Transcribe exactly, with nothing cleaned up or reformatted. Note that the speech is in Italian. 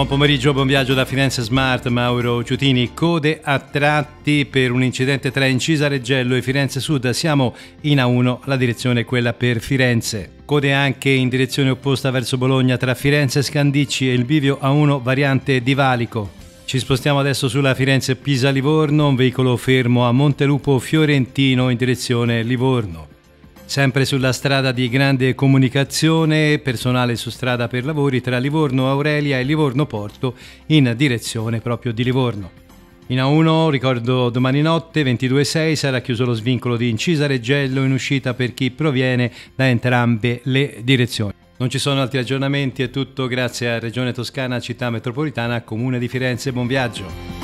Buon pomeriggio, buon viaggio da Firenze Smart, Mauro Ciutini. Code a tratti per un incidente tra Incisa Reggello e Firenze Sud. Siamo in A uno, la direzione è quella per Firenze. Code anche in direzione opposta verso Bologna tra Firenze Scandicci e il bivio A uno variante di Valico. Ci spostiamo adesso sulla Firenze-Pisa-Livorno, un veicolo fermo a Montelupo Fiorentino in direzione Livorno. Sempre sulla strada di grande comunicazione, personale su strada per lavori tra Livorno Aurelia e Livorno Porto in direzione proprio di Livorno. In A uno, ricordo, domani notte ventidue sei sarà chiuso lo svincolo di Incisa Reggello in uscita per chi proviene da entrambe le direzioni. Non ci sono altri aggiornamenti, è tutto grazie a Regione Toscana, Città Metropolitana, Comune di Firenze. Buon viaggio!